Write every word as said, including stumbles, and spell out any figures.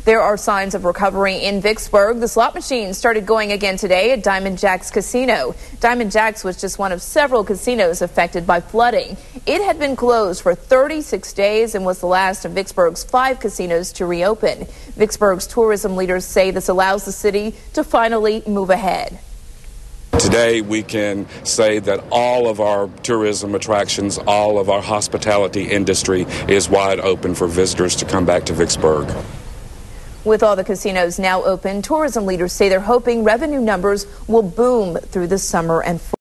There are signs of recovery in Vicksburg. The slot machines started going again today at DiamondJacks Casino. DiamondJacks was just one of several casinos affected by flooding. It had been closed for thirty-six days and was the last of Vicksburg's five casinos to reopen. Vicksburg's tourism leaders say this allows the city to finally move ahead. Today we can say that all of our tourism attractions, all of our hospitality industry is wide open for visitors to come back to Vicksburg. With all the casinos now open, tourism leaders say they're hoping revenue numbers will boom through the summer and fall.